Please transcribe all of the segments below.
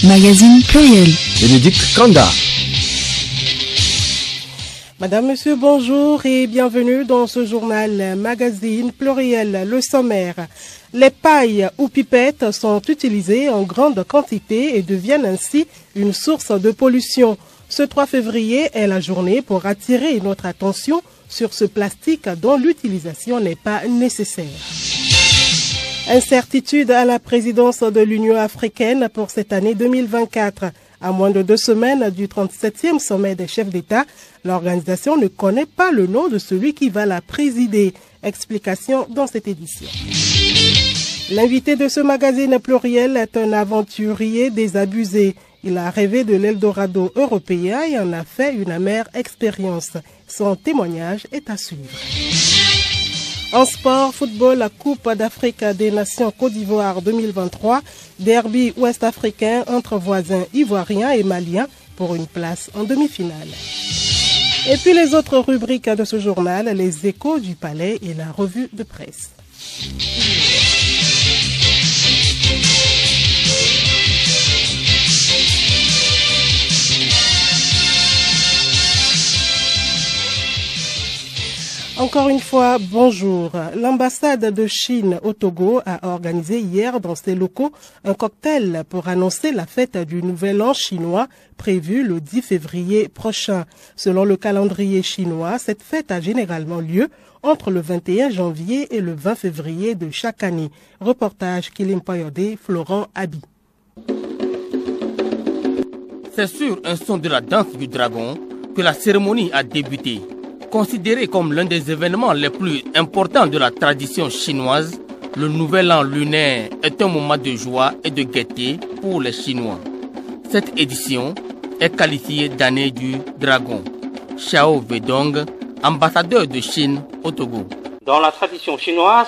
Magazine pluriel. Bénédicte Kanda. Madame, Monsieur, bonjour et bienvenue dans ce journal Magazine pluriel. Le sommaire. Les pailles ou pipettes sont utilisées en grande quantité et deviennent ainsi une source de pollution. Ce 3 février est la journée pour attirer notre attention sur ce plastique dont l'utilisation n'est pas nécessaire. Incertitude à la présidence de l'Union africaine pour cette année 2024. À moins de 2 semaines du 37e sommet des chefs d'État, l'organisation ne connaît pas le nom de celui qui va la présider. Explication dans cette édition. L'invité de ce magazine pluriel est un aventurier désabusé. Il a rêvé de l'Eldorado européen et en a fait une amère expérience. Son témoignage est à suivre. En sport, football, la Coupe d'Afrique des Nations Côte d'Ivoire 2023, derby ouest-africain entre voisins ivoiriens et maliens pour une place en demi-finale. Et puis les autres rubriques de ce journal, les échos du palais et la revue de presse. Encore une fois, bonjour. L'ambassade de Chine au Togo a organisé hier dans ses locaux un cocktail pour annoncer la fête du Nouvel An chinois prévue le 10 février prochain. Selon le calendrier chinois, cette fête a généralement lieu entre le 21 janvier et le 20 février de chaque année. Reportage Kilim Payode, Florent Abi. C'est sur un son de la danse du dragon que la cérémonie a débuté. Considéré comme l'un des événements les plus importants de la tradition chinoise, le Nouvel An lunaire est un moment de joie et de gaieté pour les Chinois. Cette édition est qualifiée d'année du dragon. Xiao Weidong, ambassadeur de Chine au Togo. Dans la tradition chinoise,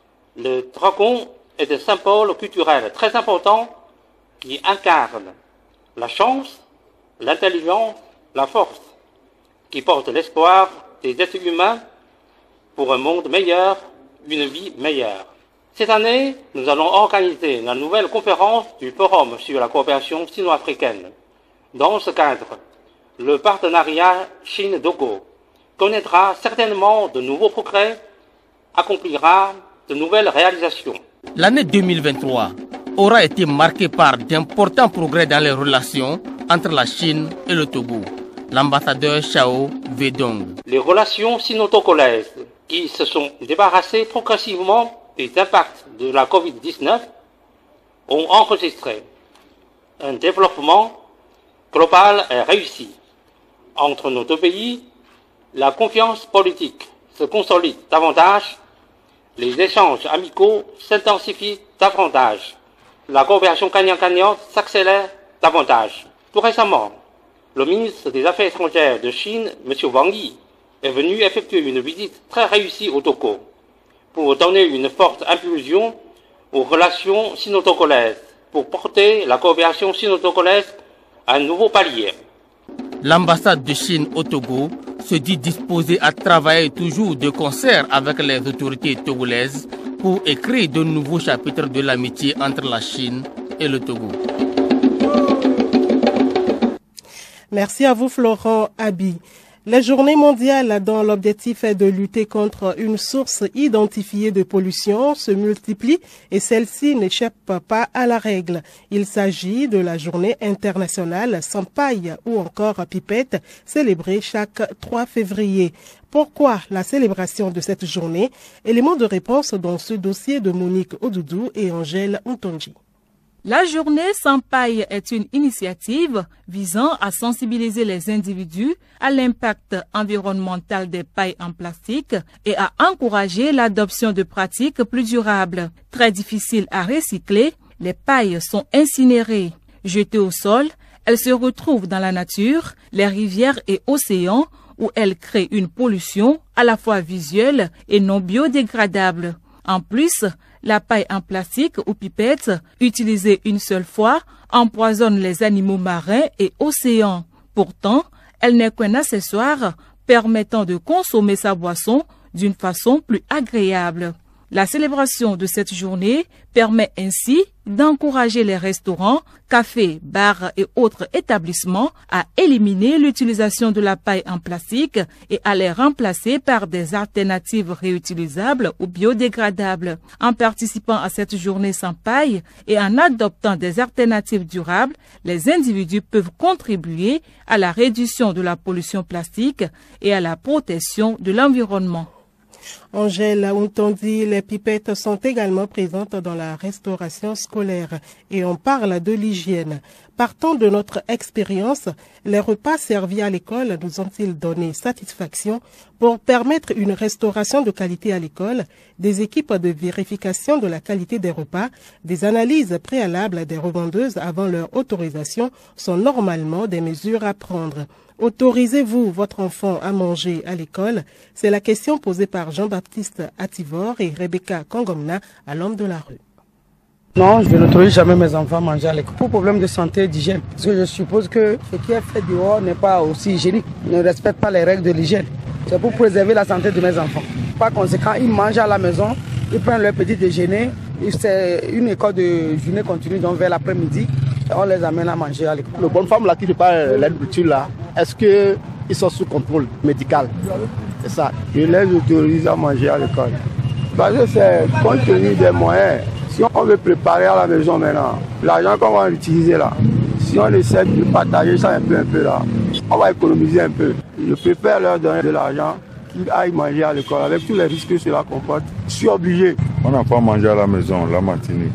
le dragon est un symbole culturel très important qui incarne la chance, l'intelligence, la force, qui porte l'espoir des êtres humains pour un monde meilleur, une vie meilleure. Cette année, nous allons organiser la nouvelle conférence du Forum sur la coopération sino-africaine. Dans ce cadre, le partenariat Chine-Togo connaîtra certainement de nouveaux progrès, accomplira de nouvelles réalisations. L'année 2023 aura été marquée par d'importants progrès dans les relations entre la Chine et le Togo. L'ambassadeur Xiao Weidong. Les relations sino-togolaises qui se sont débarrassées progressivement des impacts de la Covid-19 ont enregistré un développement global et réussi. Entre nos deux pays, la confiance politique se consolide davantage, les échanges amicaux s'intensifient davantage, la coopération gagnant-gagnant s'accélère davantage. Tout récemment, le ministre des Affaires étrangères de Chine, M. Wang Yi, est venu effectuer une visite très réussie au Togo pour donner une forte impulsion aux relations sino-togolaises, pour porter la coopération sino-togolaise à un nouveau palier. L'ambassade de Chine au Togo se dit disposée à travailler toujours de concert avec les autorités togolaises pour écrire de nouveaux chapitres de l'amitié entre la Chine et le Togo. Merci à vous, Florent Abi. La journée mondiale dont l'objectif est de lutter contre une source identifiée de pollution se multiplie et celle-ci n'échappe pas à la règle. Il s'agit de la journée internationale sans paille ou encore pipette célébrée chaque 3 février. Pourquoi la célébration de cette journée? Élément de réponse dans ce dossier de Monique Odoudou et Angèle Ontonji. La journée sans paille est une initiative visant à sensibiliser les individus à l'impact environnemental des pailles en plastique et à encourager l'adoption de pratiques plus durables. Très difficiles à recycler, les pailles sont incinérées. Jetées au sol, elles se retrouvent dans la nature, les rivières et océans où elles créent une pollution à la fois visuelle et non biodégradable. En plus, la paille en plastique ou pipette, utilisée une seule fois, empoisonne les animaux marins et océans. Pourtant, elle n'est qu'un accessoire permettant de consommer sa boisson d'une façon plus agréable. La célébration de cette journée permet ainsi d'encourager les restaurants, cafés, bars et autres établissements à éliminer l'utilisation de la paille en plastique et à les remplacer par des alternatives réutilisables ou biodégradables. En participant à cette journée sans paille et en adoptant des alternatives durables, les individus peuvent contribuer à la réduction de la pollution plastique et à la protection de l'environnement. Angèle Ountondi, les pipettes sont également présentes dans la restauration scolaire et on parle de l'hygiène. Partant de notre expérience, les repas servis à l'école nous ont-ils donné satisfaction pour permettre une restauration de qualité à l'école, des équipes de vérification de la qualité des repas, des analyses préalables des revendeuses avant leur autorisation sont normalement des mesures à prendre. Autorisez-vous votre enfant à manger à l'école? C'est la question posée par Jean-Baptiste Ativor et Rebecca Kongomna à l'Homme de la rue. Non, je n'autorise jamais mes enfants à manger à l'école pour problème de santé et d'hygiène. Parce que je suppose que ce qui est fait dehors n'est pas aussi hygiénique, ne respecte pas les règles de l'hygiène. C'est pour préserver la santé de mes enfants. Par conséquent, ils mangent à la maison, ils prennent leur petit déjeuner. C'est une école de journée continue, donc vers l'après-midi, on les amène à manger à l'école. Les bonnes femmes là qui préparent la nourriture là, est-ce qu'ils sont sous contrôle médical? C'est ça. Je les autorise à manger à l'école. Parce que c'est compte tenu des moyens. Si on veut préparer à la maison maintenant, l'argent qu'on va utiliser là, si on essaie de partager ça un peu là, on va économiser un peu. Je préfère leur donner de l'argent qu'ils aillent manger à l'école avec tous les risques que cela comporte. Je suis obligé. On n'a pas mangé à la maison, la matinée.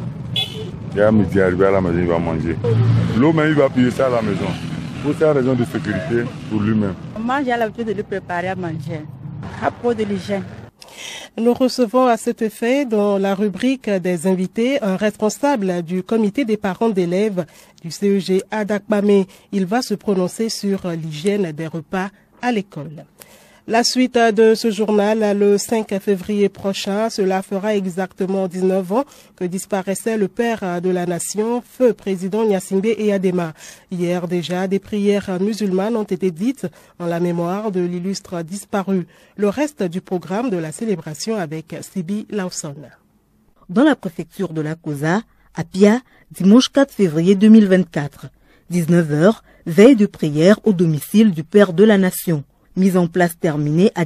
Et à midi, arrivé à la maison, il va manger. L'eau même, il va payer ça à la maison. Pour ces raisons de sécurité, pour lui-même. Moi, j'ai l'habitude de lui préparer à manger. À propos de l'hygiène. Nous recevons à cet effet, dans la rubrique des invités, un responsable du comité des parents d'élèves du CEG Adakbame. Il va se prononcer sur l'hygiène des repas à l'école. La suite de ce journal, le 5 février prochain, cela fera exactement 19 ans que disparaissait le père de la nation, feu président Gnassingbé Eyadema. Hier déjà, des prières musulmanes ont été dites en la mémoire de l'illustre disparu. Le reste du programme de la célébration avec Sibi Lawson. Dans la préfecture de la Kosa, à Pia, dimanche 4 février 2024, 19h, veille de prière au domicile du père de la nation. Mise en place terminée à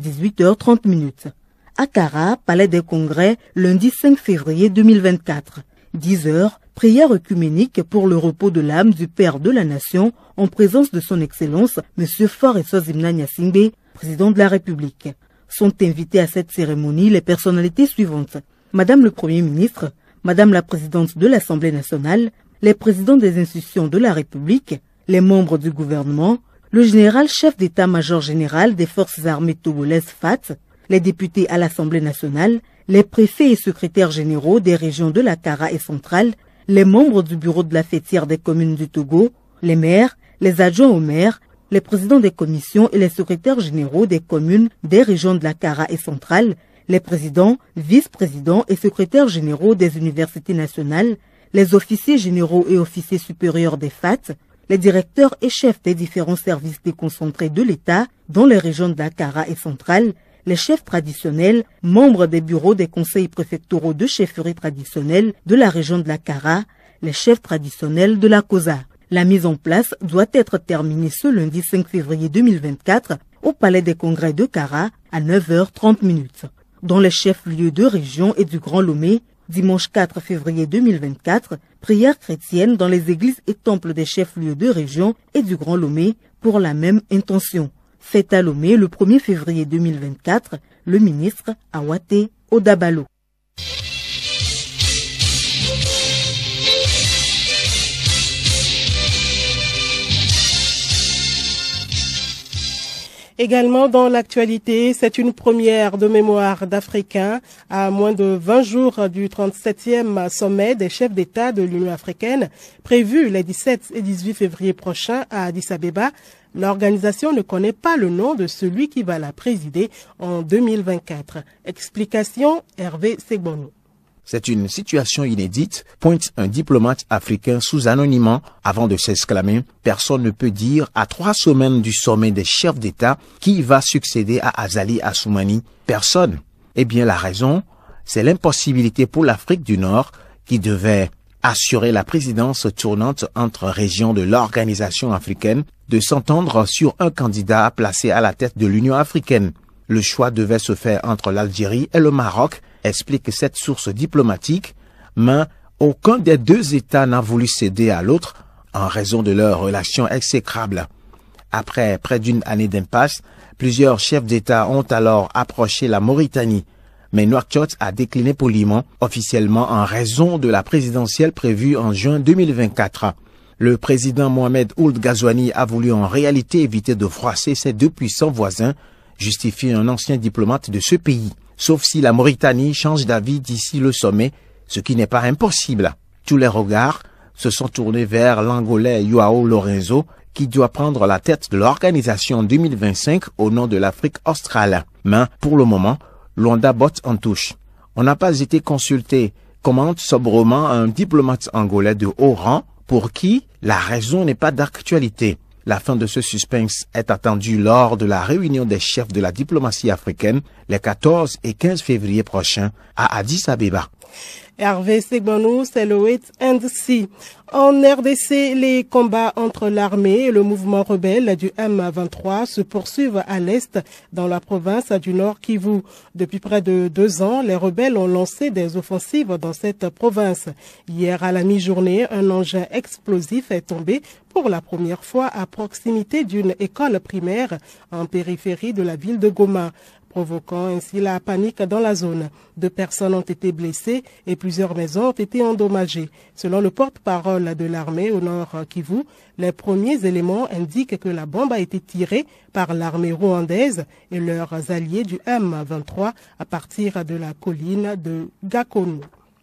18h30. À Kara, palais des congrès, lundi 5 février 2024. 10h, prière œcuménique pour le repos de l'âme du père de la nation en présence de son excellence, M. Faure Eswazimna Gnassingbé, président de la République. Sont invités à cette cérémonie les personnalités suivantes. Madame le Premier ministre, Madame la présidente de l'Assemblée nationale, les présidents des institutions de la République, les membres du gouvernement, le général chef d'état-major général des forces armées togolaises FAT, les députés à l'Assemblée nationale, les préfets et secrétaires généraux des régions de la Kara et centrale, les membres du bureau de la fêtière des communes du Togo, les maires, les adjoints aux maires, les présidents des commissions et les secrétaires généraux des communes des régions de la Kara et centrale, les présidents, vice-présidents et secrétaires généraux des universités nationales, les officiers généraux et officiers supérieurs des FAT, les directeurs et chefs des différents services déconcentrés de l'État dans les régions de la Kara et centrale, les chefs traditionnels, membres des bureaux des conseils préfectoraux de chefferie traditionnelle de la région de la Kara, les chefs traditionnels de la Kosa. La mise en place doit être terminée ce lundi 5 février 2024 au palais des congrès de Kara à 9h30. Dans les chefs-lieux de région et du Grand Lomé, dimanche 4 février 2024, prière chrétienne dans les églises et temples des chefs-lieux de région et du Grand Lomé pour la même intention. Fête à Lomé le 1er février 2024, le ministre Awate Odabalo. Également dans l'actualité, c'est une première de mémoire d'Africains à moins de 20 jours du 37e sommet des chefs d'État de l'Union africaine, prévu les 17 et 18 février prochains à Addis Abeba. L'organisation ne connaît pas le nom de celui qui va la présider en 2024. Explication, Hervé Segbono. C'est une situation inédite, pointe un diplomate africain sous anonymat avant de s'exclamer « Personne ne peut dire à 3 semaines du sommet des chefs d'État qui va succéder à Azali Assoumani. Personne. » Eh bien la raison, c'est l'impossibilité pour l'Afrique du Nord, qui devait assurer la présidence tournante entre régions de l'organisation africaine, de s'entendre sur un candidat placé à la tête de l'Union africaine. Le choix devait se faire entre l'Algérie et le Maroc, explique cette source diplomatique, mais aucun des deux États n'a voulu céder à l'autre en raison de leurs relations exécrables. Après près d'une année d'impasse, plusieurs chefs d'État ont alors approché la Mauritanie, mais Nouakchott a décliné poliment, officiellement en raison de la présidentielle prévue en juin 2024. Le président Mohamed Ould Ghazouani a voulu en réalité éviter de froisser ses deux puissants voisins, justifie un ancien diplomate de ce pays. Sauf si la Mauritanie change d'avis d'ici le sommet, ce qui n'est pas impossible. Tous les regards se sont tournés vers l'Angolais João Lourenço, qui doit prendre la tête de l'organisation en 2025 au nom de l'Afrique australe. Mais pour le moment, Luanda botte en touche. On n'a pas été consulté, commente sobrement un diplomate angolais de haut rang pour qui la raison n'est pas d'actualité. La fin de ce suspense est attendue lors de la réunion des chefs de la diplomatie africaine les 14 et 15 février prochains à Addis Abeba. Hervé Segbanou, c'est le Wait and See. En RDC, les combats entre l'armée et le mouvement rebelle du M23 se poursuivent à l'est dans la province du Nord Kivu. Depuis près de 2 ans, les rebelles ont lancé des offensives dans cette province. Hier à la mi-journée, un engin explosif est tombé pour la première fois à proximité d'une école primaire en périphérie de la ville de Goma, provoquant ainsi la panique dans la zone. 2 personnes ont été blessées et plusieurs maisons ont été endommagées. Selon le porte-parole de l'armée au nord Kivu, les premiers éléments indiquent que la bombe a été tirée par l'armée rwandaise et leurs alliés du M23 à partir de la colline de Gakonu.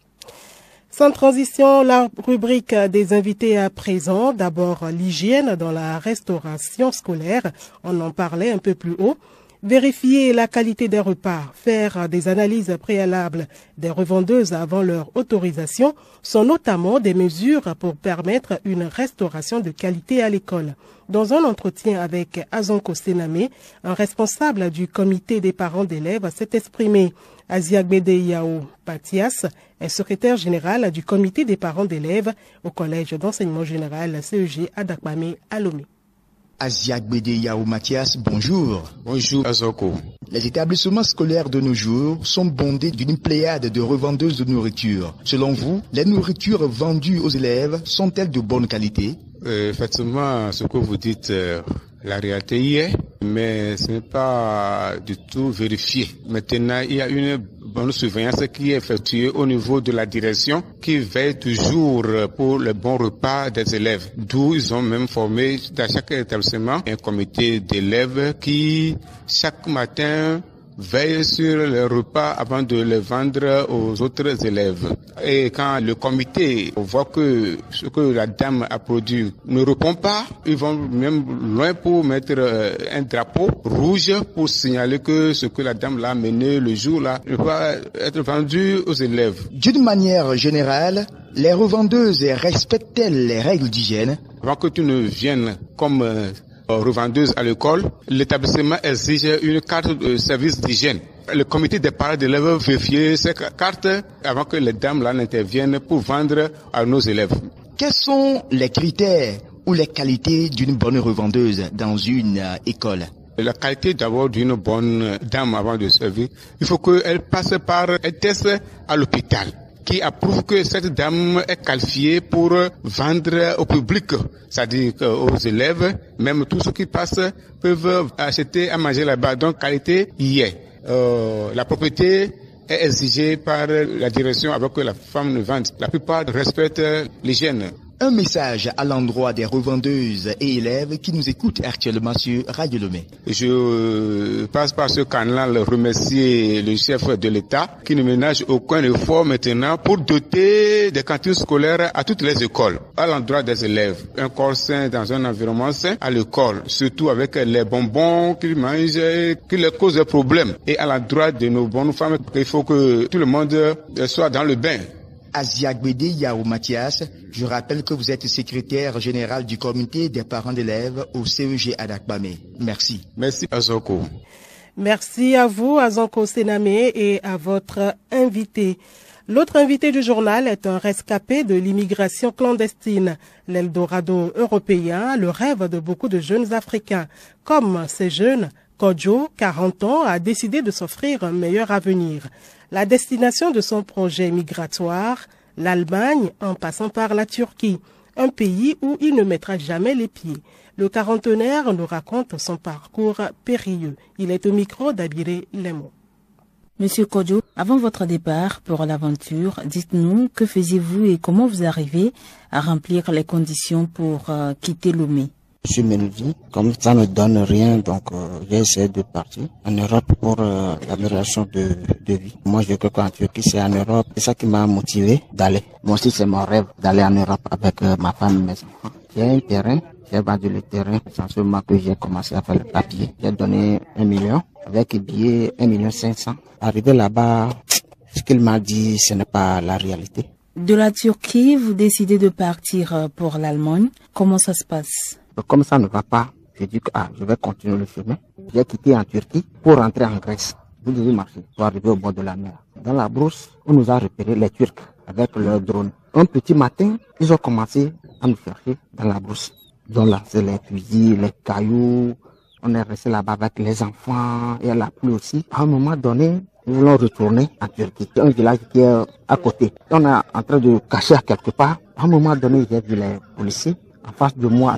Sans transition, la rubrique des invités à présent. D'abord, l'hygiène dans la restauration scolaire. On en parlait un peu plus haut. Vérifier la qualité des repas, faire des analyses préalables des revendeuses avant leur autorisation sont notamment des mesures pour permettre une restauration de qualité à l'école. Dans un entretien avec Azonko Sename, un responsable du comité des parents d'élèves s'est exprimé. Aziagbede Yao Patias est secrétaire général du comité des parents d'élèves au collège d'enseignement général CEG à Dakbame à Lomé. Aziagbede Yao Mathias, bonjour. Bonjour Azoko. Les établissements scolaires de nos jours sont bondés d'une pléiade de revendeuses de nourriture. Selon vous, les nourritures vendues aux élèves sont-elles de bonne qualité? Effectivement, ce que vous dites, la réalité y est, mais ce n'est pas du tout vérifié. Maintenant, il y a une bonne surveillance qui est effectuée au niveau de la direction qui veille toujours pour le bon repas des élèves. D'où ils ont même formé dans chaque établissement un comité d'élèves qui, chaque matin, veille sur les repas avant de les vendre aux autres élèves. Et quand le comité voit que ce que la dame a produit ne répond pas, ils vont même loin pour mettre un drapeau rouge pour signaler que ce que la dame l'a amené le jour-là ne peut pas être vendu aux élèves. D'une manière générale, les revendeuses respectent-elles les règles d'hygiène? Avant que tu ne viennes comme revendeuse à l'école, l'établissement exige une carte de service d'hygiène. Le comité des parents d'élèves vérifie ces cartes avant que les dames là n'interviennent pour vendre à nos élèves. Quels sont les critères ou les qualités d'une bonne revendeuse dans une école? La qualité d'abord d'une bonne dame avant de servir, il faut qu'elle passe par un test à l'hôpital qui approuve que cette dame est qualifiée pour vendre au public, c'est-à-dire aux élèves, même tous ceux qui passent peuvent acheter à manger là-bas. Donc qualité y est. La propriété est exigée par la direction avant que la femme ne vende. La plupart respectent l'hygiène. Un message à l'endroit des revendeuses et élèves qui nous écoutent actuellement sur Radio Lomé. Je passe par ce canal remercier le chef de l'État qui ne ménage aucun effort maintenant pour doter des cantines scolaires à toutes les écoles. À l'endroit des élèves, un corps sain dans un environnement sain à l'école, surtout avec les bonbons qu'ils mangent qui leur causent des problèmes. Et à l'endroit de nos bonnes femmes, il faut que tout le monde soit dans le bain. Aziagbede Yao Mathias, je rappelle que vous êtes secrétaire général du comité des parents d'élèves au CEG à Dakbame. Merci. Merci Azoko. Merci à vous, Azanko Sename, et à votre invité. L'autre invité du journal est un rescapé de l'immigration clandestine. L'Eldorado européen, le rêve de beaucoup de jeunes Africains. Comme ces jeunes, Kodjo, 40 ans, a décidé de s'offrir un meilleur avenir. La destination de son projet migratoire, l'Allemagne en passant par la Turquie, un pays où il ne mettra jamais les pieds. Le quarantenaire nous raconte son parcours périlleux. Il est au micro d'Abiré Lemo. Monsieur Kodjo, avant votre départ pour l'aventure, dites-nous que faisiez-vous et comment vous arrivez à remplir les conditions pour quitter Lomé? Je suis menuisier, comme ça ne donne rien, donc j'ai essayé de partir en Europe pour l'amélioration de vie. Moi je crois qu'en Turquie c'est en Europe, c'est ça qui m'a motivé d'aller. Moi aussi c'est mon rêve d'aller en Europe avec ma femme et mes enfants. J'ai un terrain, j'ai vendu le terrain, c'est en ce moment que j'ai commencé à faire le papier. J'ai donné 1 million, avec billet 1,5 million. Arrivé là-bas, ce qu'il m'a dit ce n'est pas la réalité. De la Turquie, vous décidez de partir pour l'Allemagne. Comment ça se passe? Comme ça ne va pas, j'ai dit que je vais continuer le chemin. J'ai quitté en Turquie pour rentrer en Grèce. Vous devez marcher pour arriver au bord de la mer. Dans la brousse, on nous a repéré les Turcs avec leur drone. Un petit matin, ils ont commencé à nous chercher dans la brousse. Ils ont lancé les fusils, les cailloux. On est resté là-bas avec les enfants et la pluie aussi. À un moment donné, nous voulons retourner en Turquie. C'est un village qui est à côté. On est en train de cacher à quelque part. À un moment donné, j'ai vu les policiers. En face de moi, à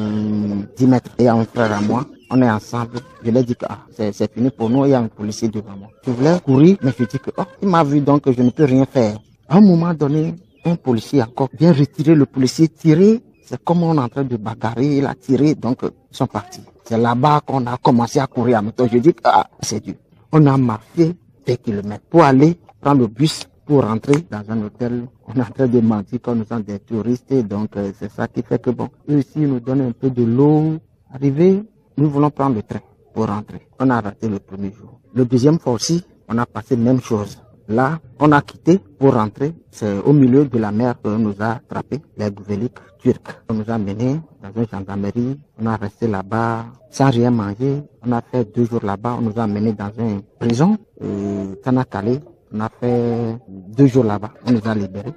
peine 10 mètres. Et il y a un frère à moi. On est ensemble. Je lui ai dit que c'est fini pour nous. Il y a un policier devant moi. Je voulais courir, mais je dis que il m'a vu donc je ne peux rien faire. À un moment donné, un policier encore vient retirer le policier, tirer. C'est comme on est en train de bagarrer. Il a tiré, donc ils sont partis. C'est là-bas qu'on a commencé à courir à moto. Je dis que c'est dur. On a marché des kilomètres pour aller prendre le bus pour rentrer dans un hôtel. On est en train de mentir quand nous sommes des touristes. Donc c'est ça qui fait que bon, eux ici nous donnent un peu de l'eau. Arrivé, nous voulons prendre le train pour rentrer. On a raté le premier jour. Le deuxième fois aussi, on a passé la même chose. Là, on a quitté pour rentrer. C'est au milieu de la mer qu'on nous a attrapé, les gouveliques turcs. On nous a menés dans une gendarmerie. On a resté là-bas sans rien manger. On a fait 2 jours là-bas. On nous a menés dans une prison, Tanakale. On a fait 2 jours là-bas. On nous a libérés.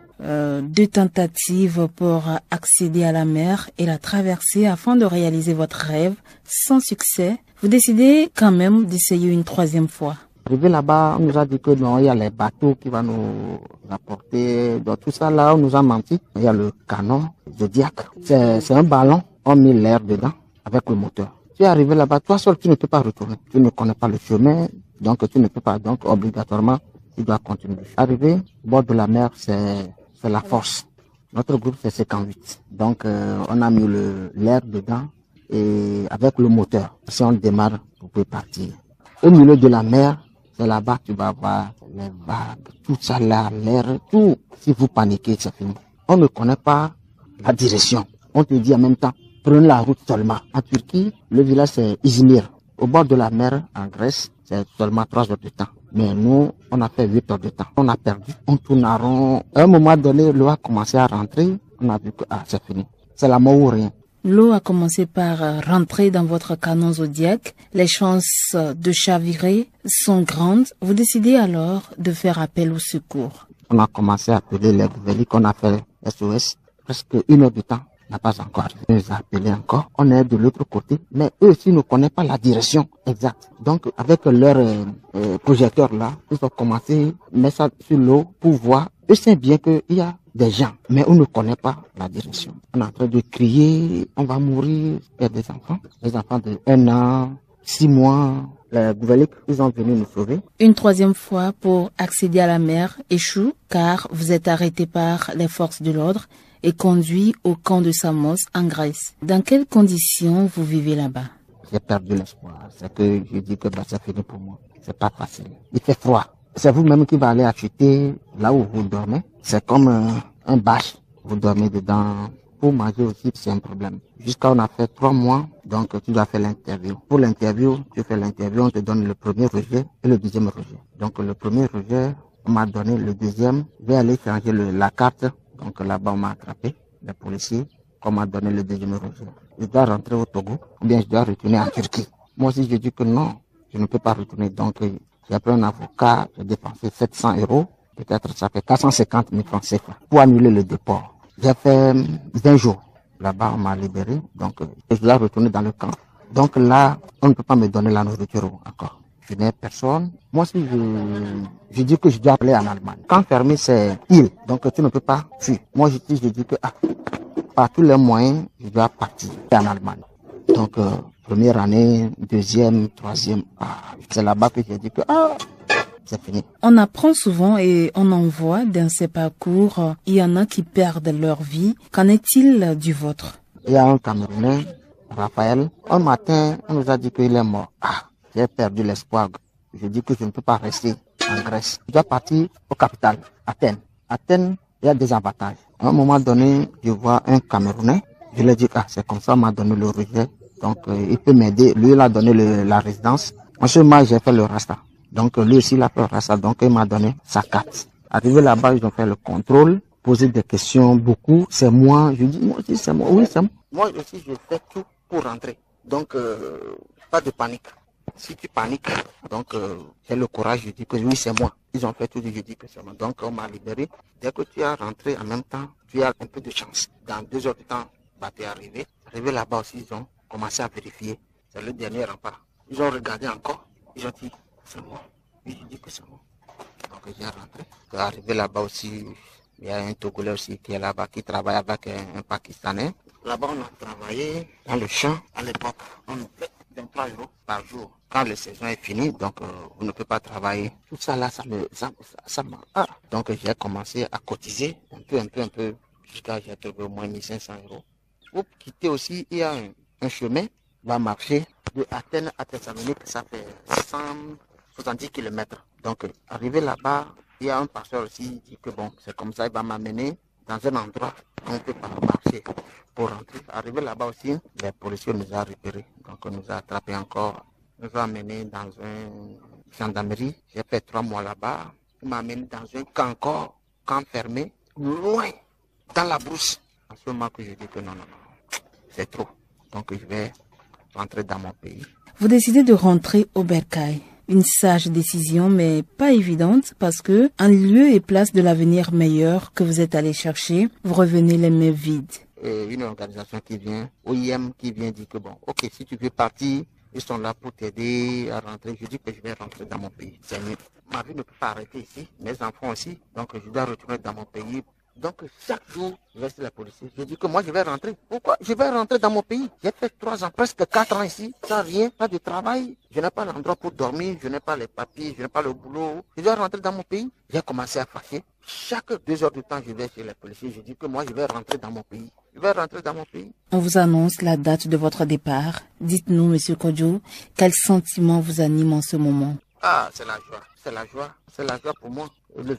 2 tentatives pour accéder à la mer et la traverser afin de réaliser votre rêve. Sans succès, vous décidez quand même d'essayer une 3e fois. Arrivé là-bas, on nous a dit que non, il y a les bateaux qui vont nous apporter. Donc tout ça là, on nous a menti. Il y a le canon Zodiac. C'est un ballon. On met l'air dedans avec le moteur. Tu es arrivé là-bas, toi seul, tu ne peux pas retourner. Tu ne connais pas le chemin, donc tu ne peux pas. Donc obligatoirement, tu dois continuer. Arrivé au bord de la mer, c'est la force. Notre groupe, c'est 58. Donc on a mis l'air dedans et avec le moteur. Si on démarre, vous pouvez partir. Au milieu de la mer, c'est là-bas que tu vas voir les vagues, tout ça là, l'air, tout. Si vous paniquez, c'est fini. On ne connaît pas la direction. On te dit en même temps, prenez la route seulement. En Turquie, le village c'est Izmir. Au bord de la mer, en Grèce, c'est seulement 3 heures de temps. Mais nous, on a fait 8 heures de temps. On a perdu. On tourne à rond. À un moment donné, l'eau a commencé à rentrer. On a vu que c'est fini. C'est la mort ou rien. L'eau a commencé par rentrer dans votre canon Zodiac. Les chances de chavirer sont grandes. Vous décidez alors de faire appel au secours. On a commencé à appeler les gouveliques. On a fait SOS. Presque 1 heure de temps. N'a pas encore arrivé. On les a appelés encore. On est de l'autre côté. Mais eux aussi ne connaissent pas la direction exacte. Donc, avec leur projecteur là, ils ont commencé à mettre ça sur l'eau pour voir. Eux savent bien qu'il y a des gens, mais on ne connaît pas la direction. On est en train de crier, on va mourir. Il y a des enfants. Les enfants de 1 an, 6 mois. Les gouveliques, ils ont venu nous sauver. Une 3e fois pour accéder à la mer échoue, car vous êtes arrêté par les forces de l'ordre et conduit au camp de Samos en Grèce. Dans quelles conditions vous vivez là-bas? J'ai perdu l'espoir. C'est que je dis que c'est fini pour moi. C'est pas facile. Il fait froid. C'est vous-même qui va aller acheter là où vous dormez. C'est comme un bâche. Vous dormez dedans. Pour manger aussi, c'est un problème. Jusqu'à on a fait 3 mois, donc tu dois faire l'interview. Pour l'interview, tu fais l'interview, on te donne le premier rejet et le deuxième rejet. Donc le premier rejet, on m'a donné le deuxième. Je vais aller changer la carte. Donc là-bas, on m'a attrapé, les policiers. On m'a donné le deuxième rejet. Je dois rentrer au Togo ou bien je dois retourner en Turquie. Moi aussi, je dis que non. je ne peux pas retourner. Donc, j'ai pris un avocat, j'ai dépensé 700 €. Peut-être ça fait 450 000 francs CFA pour annuler le déport. J'ai fait 20 jours. Là-bas, on m'a libéré. Donc, je dois retourner dans le camp. Donc là, on ne peut pas me donner la nourriture encore. Je n'ai personne. Moi aussi, je dis que je dois aller en Allemagne. Quand fermé, c'est île. Donc, tu ne peux pas fuir. Moi, je dis que par tous les moyens, je dois partir en Allemagne. Donc, première année, deuxième, troisième, c'est là-bas que j'ai dit que c'est fini. On apprend souvent et on en voit dans ces parcours, il y en a qui perdent leur vie. Qu'en est-il du vôtre? Il y a un Camerounais, Raphaël. Un matin, on nous a dit qu'il est mort. J'ai perdu l'espoir. Je dis que je ne peux pas rester en Grèce. Je dois partir au capital, Athènes. Athènes, il y a des avantages. À un moment donné, je vois un Camerounais. Je lui ai dit, c'est comme ça, on m'a donné le rejet. Donc, il peut m'aider. Lui, il a donné la résidence. En ce moment, j'ai fait le rasta. Donc, lui aussi, il a fait le rasta. Donc, il m'a donné sa carte. Arrivé là-bas, ils ont fait le contrôle, posé des questions, beaucoup. C'est moi. Je dis, moi aussi, c'est moi. Oui, c'est moi. Moi aussi, je fais tout pour rentrer. Donc, pas de panique. Si tu paniques, donc, j'ai le courage, je dis que oui, c'est moi. Ils ont fait tout, je dis que c'est moi. Donc, on m'a libéré. Dès que tu as rentré en même temps, tu as un peu de chance. Dans 2 heures de temps, tu es arrivé. Arrivé là-bas aussi, ils ont commencé à vérifier. C'est le dernier rempart. Ils ont regardé encore. Ils ont dit, c'est moi. Oui, je dis que c'est moi. Donc, j'ai rentré. Arrivé là-bas aussi, il y a un Togolais aussi qui est là-bas, qui travaille avec un Pakistanais. Là-bas, on a travaillé dans le champ à l'époque. On fait 23 € par jour. Quand la saison est finie, donc on ne peut pas travailler. Tout ça là, ça m'a. Donc j'ai commencé à cotiser un peu, jusqu'à j'ai trouvé au moins 1500 €. Pour quitter aussi, il y a un chemin, va marcher de Athènes à Thessalonique, ça fait 170 km. Donc arrivé là-bas, il y a un pasteur aussi qui dit que bon, c'est comme ça, il va m'amener dans un endroit où on ne peut pas marcher pour rentrer. Arrivé là-bas aussi, les policiers nous ont repérés. Donc on nous a attrapés encore. Nous a amenés dans une gendarmerie. J'ai fait 3 mois là-bas. On m'a amené dans un camp encore, camp fermé, loin, dans la brousse. En ce moment que je dis que non, c'est trop. Donc je vais rentrer dans mon pays. Vous décidez de rentrer au Bercail. Une sage décision, mais pas évidente, parce que, en lieu et place de l'avenir meilleur que vous êtes allé chercher, vous revenez les mains vides. Une organisation qui vient, OIM, qui vient dire que bon, ok, si tu veux partir, ils sont là pour t'aider à rentrer. Je dis que je vais rentrer dans mon pays. C'est mieux. Ma vie ne peut pas arrêter ici. Mes enfants aussi. Donc, je dois retourner dans mon pays. Donc, chaque jour, je vais sur la police. Je dis que moi, je vais rentrer. Pourquoi? Je vais rentrer dans mon pays. J'ai fait 3 ans, presque 4 ans ici, sans rien, pas de travail. Je n'ai pas l'endroit pour dormir. Je n'ai pas les papiers. Je n'ai pas le boulot. Je dois rentrer dans mon pays. J'ai commencé à fâcher. Chaque 2 heures de temps, je vais chez les policiers. Je dis que moi, je vais rentrer dans mon pays. Je vais rentrer dans mon pays. On vous annonce la date de votre départ. Dites-nous, Monsieur Kodjo, quel sentiment vous anime en ce moment? C'est la joie. C'est la joie. C'est la joie pour moi. Le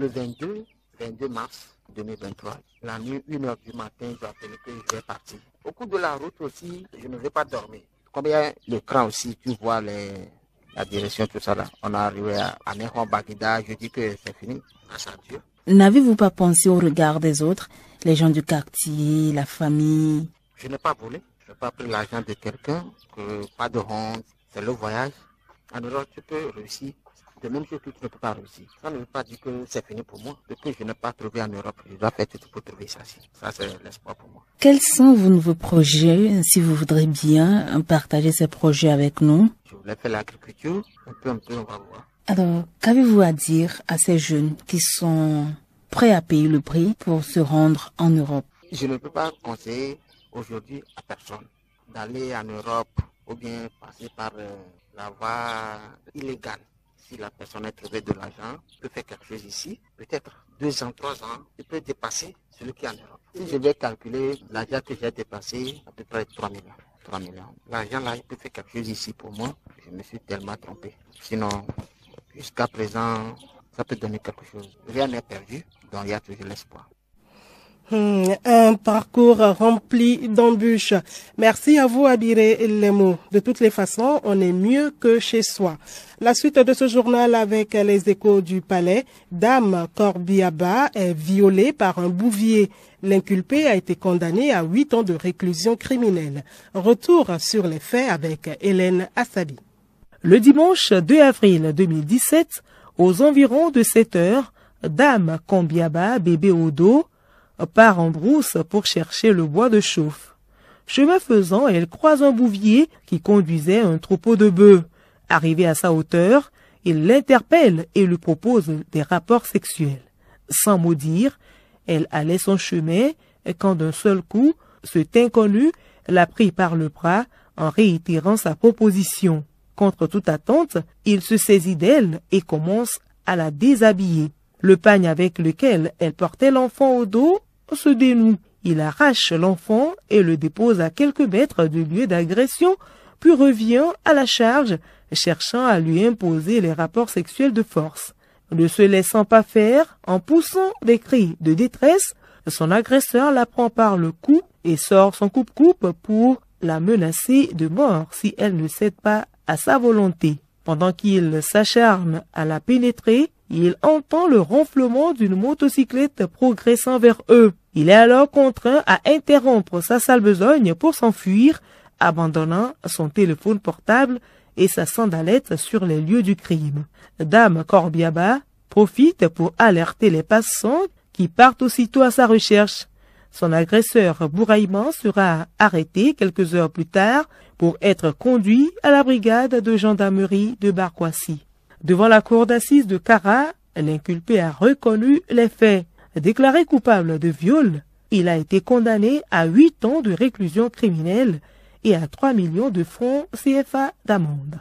22 mars 2023, la nuit, 1 heure du matin, je appelle que je vais partir. Au cours de la route aussi, je ne vais pas dormir. Comme il y a l'écran aussi, tu vois la direction, tout ça là. On est arrivé à Nehon Bagida, je dis que c'est fini. Grâce à Dieu. N'avez-vous pas pensé au regard des autres, les gens du quartier, la famille? Je n'ai pas volé, je n'ai pas pris l'argent de quelqu'un, pas de honte, c'est le voyage. En Europe, tu peux réussir. De même que tu ne peux pas réussir. Ça ne veut pas dire que c'est fini pour moi. Depuis que je n'ai pas trouvé en Europe, je dois faire tout pour trouver ça. Ça, c'est l'espoir pour moi. Quels sont vos nouveaux projets, si vous voudrez bien partager ces projets avec nous? Je voulais faire l'agriculture, un peu, on va voir. Alors, qu'avez-vous à dire à ces jeunes qui sont prêts à payer le prix pour se rendre en Europe? Je ne peux pas conseiller aujourd'hui à personne d'aller en Europe ou bien passer par la voie illégale. Si la personne a trouvé de l'argent, peut faire quelque chose ici, peut-être 2 ans, 3 ans, il peut dépasser celui qui est en Europe. Si je vais calculer l'argent que j'ai dépassé, à peu près 3 millions. 3 millions. L'argent là, il peut faire quelque chose ici pour moi. Je me suis tellement trompé. Sinon, jusqu'à présent, ça peut donner quelque chose. Rien n'est perdu, donc il y a toujours l'espoir. Un parcours rempli d'embûches. Merci à vous, Abiré Lemo. De toutes les façons, on est mieux que chez soi. La suite de ce journal avec les échos du palais. Dame Corbiaba est violée par un bouvier. L'inculpé a été condamné à 8 ans de réclusion criminelle. Retour sur les faits avec Hélène Assabi. Le dimanche 2 avril 2017, aux environs de 7 heures, Dame Kombiaba Bébé Odo part en brousse pour chercher le bois de chauffe. Chemin faisant, elle croise un bouvier qui conduisait un troupeau de bœufs. Arrivé à sa hauteur, il l'interpelle et lui propose des rapports sexuels. Sans mot dire, elle allait son chemin quand d'un seul coup, cet inconnu l'a pris par le bras en réitérant sa proposition. Contre toute attente, il se saisit d'elle et commence à la déshabiller. Le pagne avec lequel elle portait l'enfant au dos se dénoue. Il arrache l'enfant et le dépose à quelques mètres du lieu d'agression, puis revient à la charge, cherchant à lui imposer les rapports sexuels de force. Ne se laissant pas faire, en poussant des cris de détresse, son agresseur la prend par le cou et sort son coupe-coupe pour la menacer de mort si elle ne cède pas à sa volonté. Pendant qu'il s'acharne à la pénétrer, il entend le ronflement d'une motocyclette progressant vers eux. Il est alors contraint à interrompre sa sale besogne pour s'enfuir, abandonnant son téléphone portable et sa sandalette sur les lieux du crime. Dame Kombiaba profite pour alerter les passants qui partent aussitôt à sa recherche. Son agresseur Bouraïman sera arrêté quelques heures plus tard pour être conduit à la brigade de gendarmerie de Barkwasi. Devant la cour d'assises de Kara, l'inculpé a reconnu les faits. Déclaré coupable de viol, il a été condamné à 8 ans de réclusion criminelle et à 3 millions de francs CFA d'amende.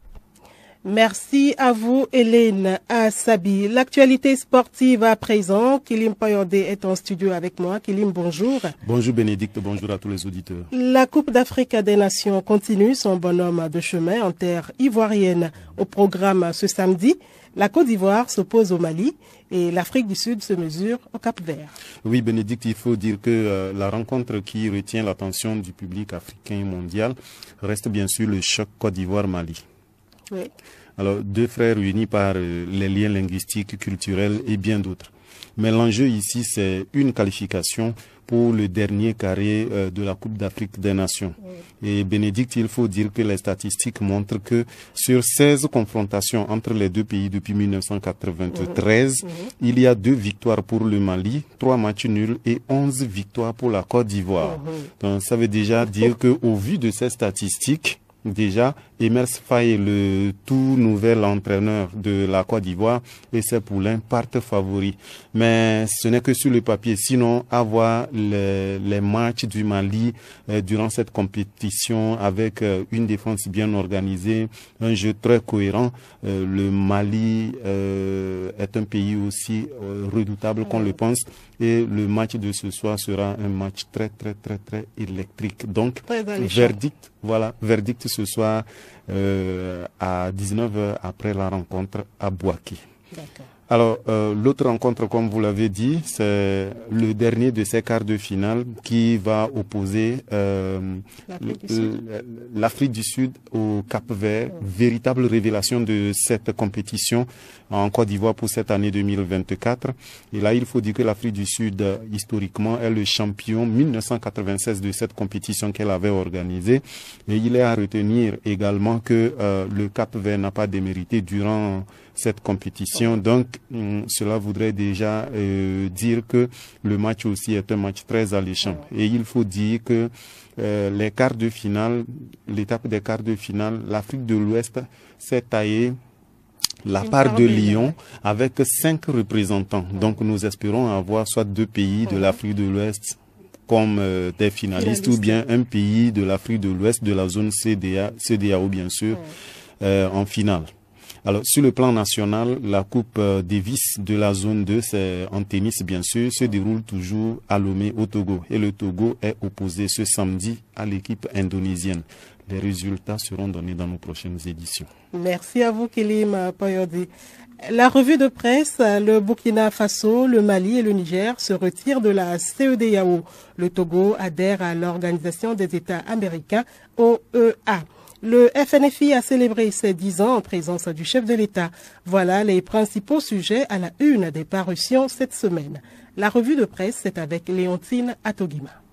Merci à vous, Hélène Assabi. L'actualité sportive à présent. Kilim Payode est en studio avec moi. Kilim, bonjour. Bonjour Bénédicte, bonjour à tous les auditeurs. La Coupe d'Afrique des Nations continue son bonhomme de chemin en terre ivoirienne. Au programme ce samedi, la Côte d'Ivoire s'oppose au Mali et l'Afrique du Sud se mesure au Cap-Vert. Oui, Bénédicte, il faut dire que la rencontre qui retient l'attention du public africain et mondial reste bien sûr le choc Côte d'Ivoire-Mali. Oui. Alors, deux frères unis par les liens linguistiques, culturels et bien d'autres. Mais l'enjeu ici, c'est une qualification pour le dernier carré de la Coupe d'Afrique des Nations. Oui. Et Bénédicte, il faut dire que les statistiques montrent que sur 16 confrontations entre les deux pays depuis 1993, il y a 2 victoires pour le Mali, 3 matchs nuls et 11 victoires pour la Côte d'Ivoire. Donc, ça veut déjà dire qu'au vu de ces statistiques, déjà, Emers Faye, le tout nouvel entraîneur de la Côte d'Ivoire, et ses poulains partent favoris. Mais ce n'est que sur le papier. Sinon, avoir les matchs du Mali durant cette compétition avec une défense bien organisée, un jeu très cohérent, le Mali est un pays aussi redoutable qu'on le pense. Et le match de ce soir sera un match très électrique. Donc, verdict ce soir à 19h après la rencontre à Bouaké. Alors, l'autre rencontre, comme vous l'avez dit, c'est le dernier de ces quarts de finale qui va opposer l'Afrique du Sud au Cap-Vert, véritable révélation de cette compétition en Côte d'Ivoire pour cette année 2024. Et là, il faut dire que l'Afrique du Sud, historiquement, est le champion 1996 de cette compétition qu'elle avait organisée. Et il est à retenir également que le Cap-Vert n'a pas démérité durant cette compétition. Donc, cela voudrait déjà dire que le match aussi est un match très alléchant. Et il faut dire que les quarts de finale, l'étape des quarts de finale, l'Afrique de l'Ouest s'est taillée la part de Lyon avec 5 représentants. Donc, nous espérons avoir soit 2 pays de l'Afrique de l'Ouest comme des finalistes ou bien un pays de l'Afrique de l'Ouest de la zone CEDEAO bien sûr en finale. Alors, sur le plan national, la Coupe Davis de la zone 2, c'est en tennis bien sûr, se déroule toujours à Lomé au Togo. Et le Togo est opposé ce samedi à l'équipe indonésienne. Les résultats seront donnés dans nos prochaines éditions. Merci à vous, Kilim Payode. La revue de presse, le Burkina Faso, le Mali et le Niger se retirent de la CEDEAO. Le Togo adhère à l'Organisation des États américains, OEA. Le FNFI a célébré ses 10 ans en présence du chef de l'État. Voilà les principaux sujets à la une des parutions cette semaine. La revue de presse, c'est avec Léontine Atogima.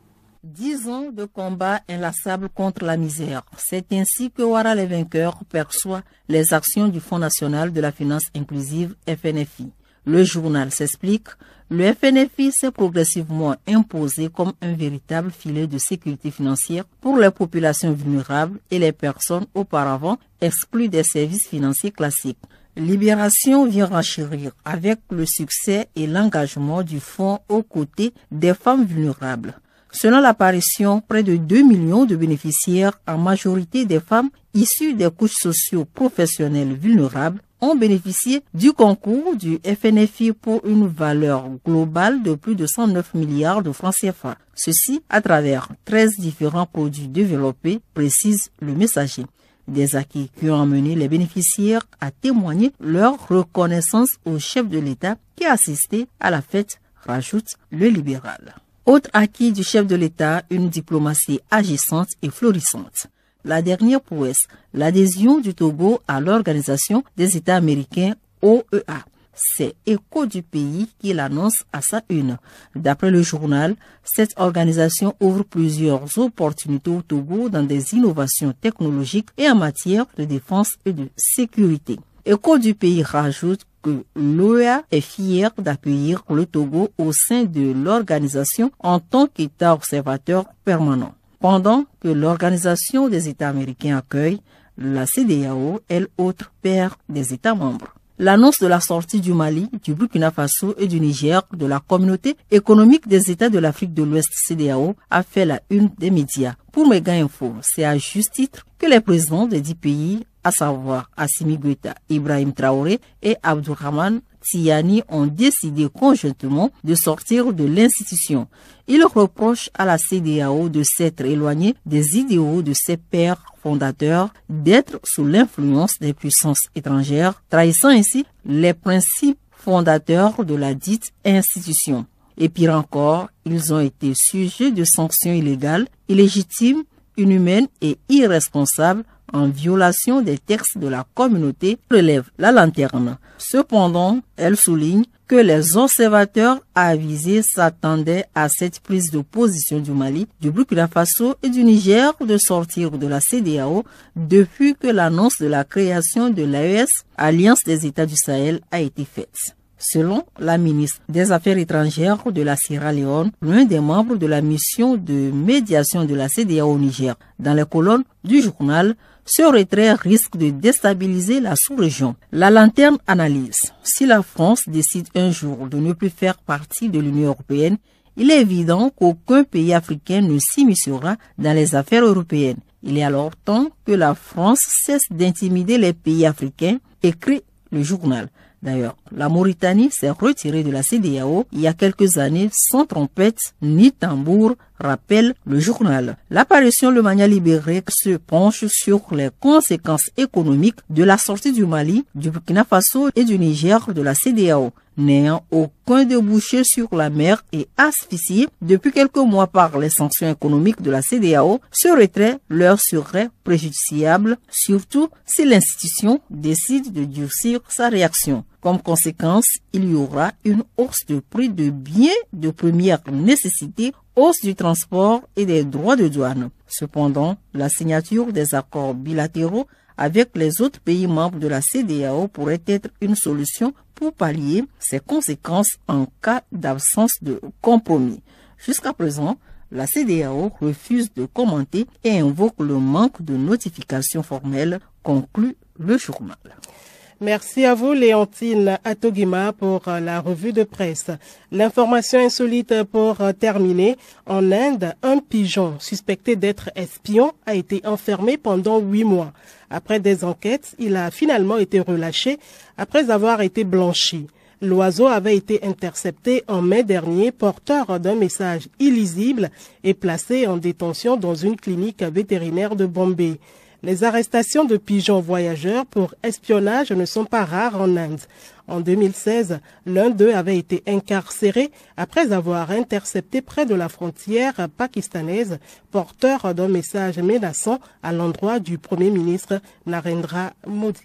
10 ans de combat inlassable contre la misère. C'est ainsi que Ouattara les vainqueurs perçoit les actions du Fonds national de la finance inclusive FNFI. Le journal s'explique, le FNFI s'est progressivement imposé comme un véritable filet de sécurité financière pour les populations vulnérables et les personnes auparavant exclues des services financiers classiques. Libération vient renchérir avec le succès et l'engagement du fonds aux côtés des femmes vulnérables. Selon l'apparition, près de 2 millions de bénéficiaires, en majorité des femmes issues des couches socio-professionnelles vulnérables, ont bénéficié du concours du FNFI pour une valeur globale de plus de 109 milliards de francs CFA. Ceci à travers 13 différents produits développés, précise le messager. Des acquis qui ont amené les bénéficiaires à témoigner leur reconnaissance au chef de l'État qui a assisté à la fête, rajoute le libéral. Autre acquis du chef de l'État, une diplomatie agissante et florissante. La dernière prouesse, l'adhésion du Togo à l'Organisation des États américains OEA. C'est Écho du pays qui l'annonce à sa une. D'après le journal, cette organisation ouvre plusieurs opportunités au Togo dans des innovations technologiques et en matière de défense et de sécurité. Écho du pays rajoute que l'OEA est fière d'accueillir le Togo au sein de l'organisation en tant qu'État observateur permanent. Pendant que l'Organisation des États américains accueille, la CEDEAO, elle autre paire des États membres. L'annonce de la sortie du Mali, du Burkina Faso et du Niger de la Communauté économique des États de l'Afrique de l'Ouest CEDEAO a fait la une des médias. Pour Méga Info, c'est à juste titre que les présidents des 10 pays, à savoir Assimi Goïta, Ibrahim Traoré et Abdourahmane Tiani, ont décidé conjointement de sortir de l'institution. Ils reprochent à la CEDEAO de s'être éloignée des idéaux de ses pères fondateurs, d'être sous l'influence des puissances étrangères, trahissant ainsi les principes fondateurs de la dite institution. Et pire encore, ils ont été sujets de sanctions illégales, illégitimes, inhumaines et irresponsables en violation des textes de la communauté, relève la lanterne. Cependant, elle souligne que les observateurs avisés s'attendaient à cette prise de position du Mali, du Burkina Faso et du Niger de sortir de la CEDEAO depuis que l'annonce de la création de l'AES, Alliance des États du Sahel, a été faite. Selon la ministre des Affaires étrangères de la Sierra Leone, l'un des membres de la mission de médiation de la CEDEAO au Niger, dans les colonnes du journal, ce retrait risque de déstabiliser la sous-région. La lanterne analyse. Si la France décide un jour de ne plus faire partie de l'Union européenne, il est évident qu'aucun pays africain ne s'immiscera dans les affaires européennes. Il est alors temps que la France cesse d'intimider les pays africains, écrit le journal. D'ailleurs, la Mauritanie s'est retirée de la CEDEAO il y a quelques années sans trompette ni tambour, rappelle le journal. L'apparition Le Mania libéré se penche sur les conséquences économiques de la sortie du Mali, du Burkina Faso et du Niger de la CEDEAO. N'ayant aucun débouché sur la mer et asphyxié depuis quelques mois par les sanctions économiques de la CEDEAO, ce retrait leur serait préjudiciable, surtout si l'institution décide de durcir sa réaction. Comme conséquence, il y aura une hausse de prix de biens de première nécessité, hausse du transport et des droits de douane. Cependant, la signature des accords bilatéraux avec les autres pays membres de la CEDEAO pourrait être une solution pour pallier ces conséquences en cas d'absence de compromis. Jusqu'à présent, la CEDEAO refuse de commenter et invoque le manque de notification formelle, conclut le journal. Merci à vous, Léontine Atogima, pour la revue de presse. L'information insolite pour terminer. En Inde, un pigeon suspecté d'être espion a été enfermé pendant 8 mois. Après des enquêtes, il a finalement été relâché après avoir été blanchi. L'oiseau avait été intercepté en mai dernier, porteur d'un message illisible et placé en détention dans une clinique vétérinaire de Bombay. Les arrestations de pigeons voyageurs pour espionnage ne sont pas rares en Inde. En 2016, l'un d'eux avait été incarcéré après avoir intercepté près de la frontière pakistanaise, porteur d'un message menaçant à l'endroit du Premier ministre Narendra Modi.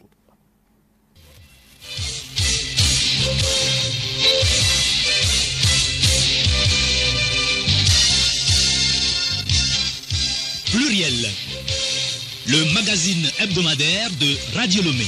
magazine hebdomadaire de Radio Lomé.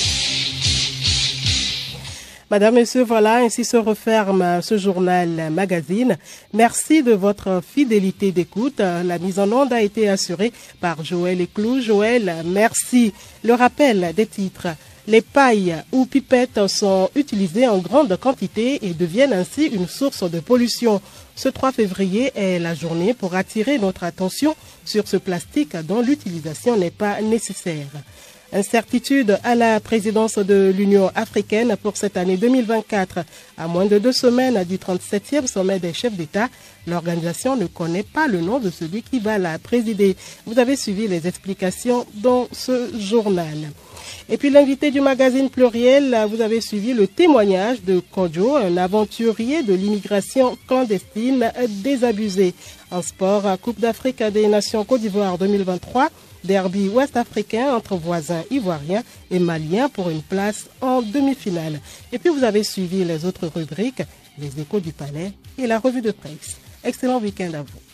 Madame, Messieurs, voilà, ainsi se referme ce journal magazine. Merci de votre fidélité d'écoute. La mise en onde a été assurée par Joël Eclou. Joël, merci. Le rappel des titres. Les pailles ou pipettes sont utilisées en grande quantité et deviennent ainsi une source de pollution. Ce 3 février est la journée pour attirer notre attention sur ce plastique dont l'utilisation n'est pas nécessaire. Incertitude à la présidence de l'Union africaine pour cette année 2024. À moins de 2 semaines du 37e sommet des chefs d'État, l'organisation ne connaît pas le nom de celui qui va la présider. Vous avez suivi les explications dans ce journal. Et puis l'invité du magazine Pluriel, vous avez suivi le témoignage de Kodjo, un aventurier de l'immigration clandestine désabusé. En sport, Coupe d'Afrique des Nations Côte d'Ivoire 2023, derby ouest-africain entre voisins ivoiriens et maliens pour une place en demi-finale. Et puis vous avez suivi les autres rubriques, les échos du palais et la revue de presse. Excellent week-end à vous.